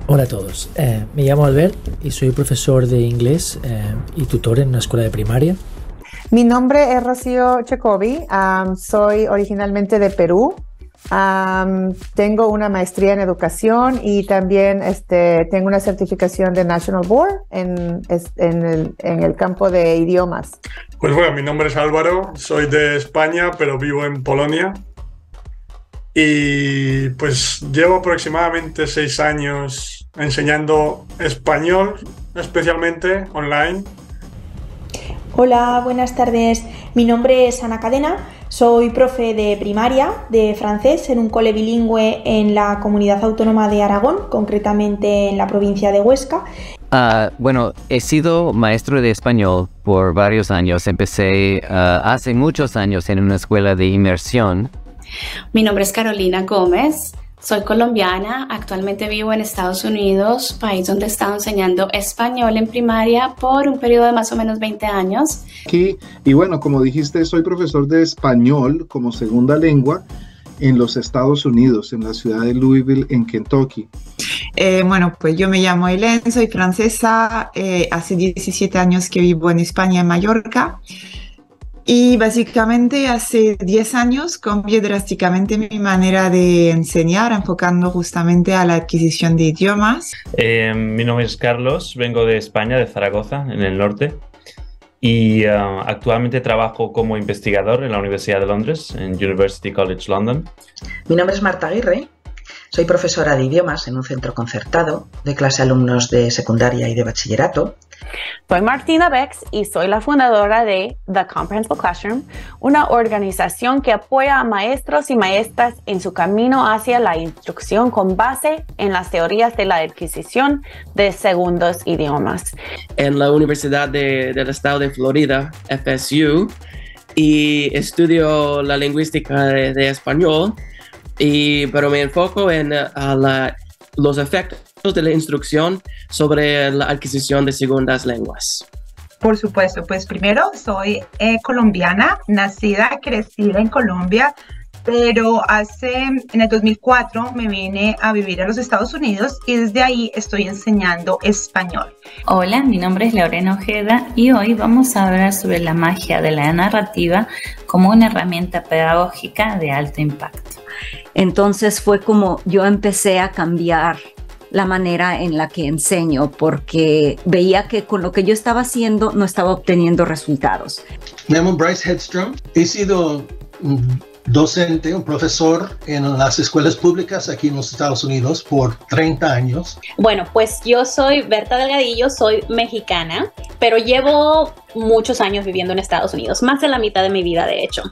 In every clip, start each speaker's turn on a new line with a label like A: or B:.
A: Hola a todos, me llamo Albert y soy profesor de inglés y tutor en una escuela de primaria.
B: Mi nombre es Rocío Checovi, soy originalmente de Perú. Tengo una maestría en educación y también tengo una certificación de National Board en el campo de idiomas.
C: Pues bueno, mi nombre es Álvaro, soy de España, pero vivo en Polonia. Y pues llevo aproximadamente 6 años enseñando español, especialmente online.
D: Hola, buenas tardes. Mi nombre es Ana Cadena, soy profe de primaria de francés en un cole bilingüe en la Comunidad Autónoma de Aragón, concretamente en la provincia de Huesca.
E: Bueno, he sido maestro de español por varios años. Empecé hace muchos años en una escuela de inmersión.
F: Mi nombre es Carolina Gómez, soy colombiana, actualmente vivo en Estados Unidos, país donde he estado enseñando español en primaria por un periodo de más o menos 20 años.
G: Y bueno, como dijiste, soy profesor de español como segunda lengua en los Estados Unidos, en la ciudad de Louisville, en Kentucky.
H: Bueno, pues yo me llamo Hélène, soy francesa, hace 17 años que vivo en España, en Mallorca. Y básicamente hace 10 años cambié drásticamente mi manera de enseñar, enfocando justamente a la adquisición de idiomas.
I: Mi nombre es Carlos, vengo de España, de Zaragoza, en el norte. Y actualmente trabajo como investigador en la Universidad de Londres, en University College London.
J: Mi nombre es Marta Aguirre, soy profesora de idiomas en un centro concertado, de clase alumnos de secundaria y de bachillerato.
K: Soy Martina Bex y soy la fundadora de The Comprehensible Classroom, una organización que apoya a maestros y maestras en su camino hacia la instrucción con base en las teorías de la adquisición de segundos idiomas.
L: En la Universidad del Estado de Florida, FSU, y estudio la lingüística de español, pero me enfoco en los efectos de la instrucción sobre la adquisición de segundas lenguas.
M: Por supuesto, pues primero soy colombiana, nacida, crecida en Colombia, pero en el 2004 me vine a vivir a los Estados Unidos y desde ahí estoy enseñando español.
N: Hola, mi nombre es Lorena Ojeda y hoy vamos a hablar sobre la magia de la narrativa como una herramienta pedagógica de alto impacto.
O: Entonces fue como yo empecé a cambiar la manera en la que enseño porque veía que con lo que yo estaba haciendo no estaba obteniendo resultados.
P: Me llamo Bryce Hedstrom, he sido un docente, un profesor en las escuelas públicas aquí en los Estados Unidos por 30 años.
F: Bueno, pues yo soy Berta Delgadillo, soy mexicana, pero llevo muchos años viviendo en Estados Unidos, más de la mitad de mi vida de hecho.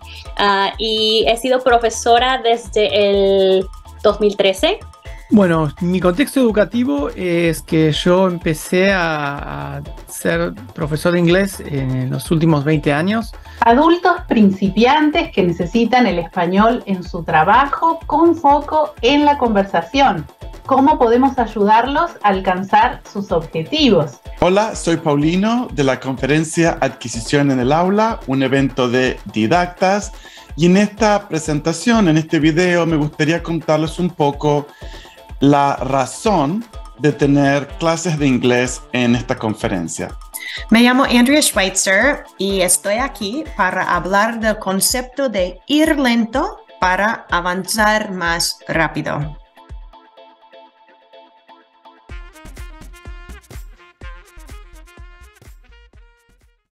F: Y he sido profesora desde el 2013.
Q: Bueno, mi contexto educativo es que yo empecé a ser profesor de inglés en los últimos 20 años.
R: Adultos principiantes que necesitan el español en su trabajo con foco en la conversación. ¿Cómo podemos ayudarlos a alcanzar sus objetivos?
S: Hola, soy Paulino de la conferencia Adquisición en el Aula, un evento de didactas. Y en esta presentación, en este video, me gustaría contarles un poco la razón de tener clases de inglés en esta conferencia.
T: Me llamo Andrea Schweitzer y estoy aquí para hablar del concepto de ir lento para avanzar más rápido.